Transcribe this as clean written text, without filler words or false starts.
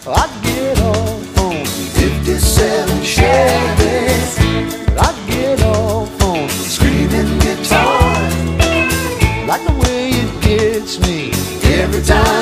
I get off on 57 Chevy. I get off on screaming guitar. Like the way it gets me every time